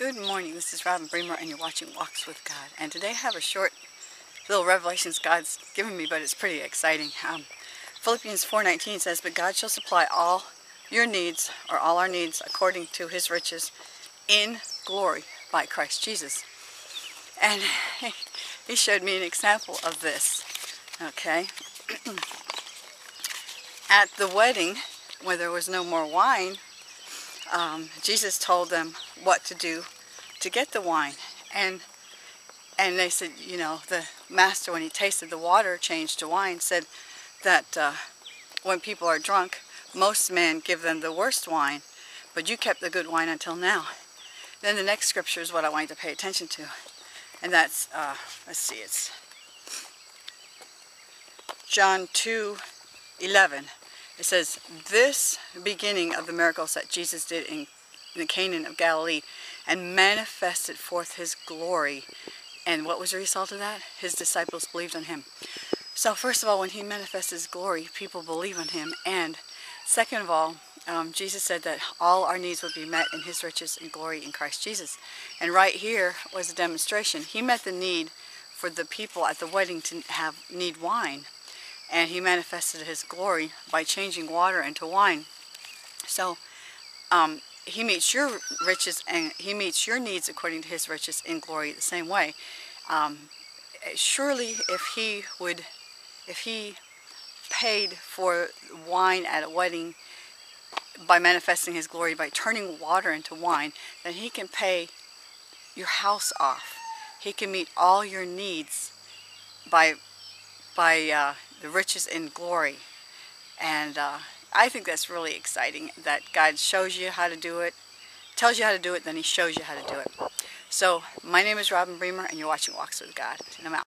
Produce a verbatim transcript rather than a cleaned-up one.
Good morning, this is Robin Bremer and you're watching Walks with God. And today I have a short little revelations God's given me, but it's pretty exciting. Um, Philippians four nineteen says, "But God shall supply all your needs, or all our needs, according to His riches in glory by Christ Jesus." And He showed me an example of this, okay? At the wedding, where there was no more wine, Um, Jesus told them what to do to get the wine, and and they said, you know, the master, when he tasted the water changed to wine, said that uh, when people are drunk, most men give them the worst wine, but you kept the good wine until now. Then the next scripture is what I want you to pay attention to, and that's uh, let's see, it's John two eleven. It says, "This beginning of the miracles that Jesus did in, in the Canaan of Galilee, and manifested forth His glory." And what was the result of that? His disciples believed on Him. So first of all, when He manifests His glory, people believe on Him. And second of all, um, Jesus said that all our needs would be met in His riches and glory in Christ Jesus. And right here was a demonstration. He met the need for the people at the wedding to have need wine. And He manifested His glory by changing water into wine. So um, He meets your riches, and He meets your needs according to His riches in glory the same way. Um, surely, if He would, if He paid for wine at a wedding by manifesting His glory by turning water into wine, then He can pay your house off. He can meet all your needs by by uh, the riches in glory. And uh, I think that's really exciting, that God shows you how to do it, tells you how to do it, then He shows you how to do it. So my name is Robin Bremer and you're watching Walks with God, and I'm out.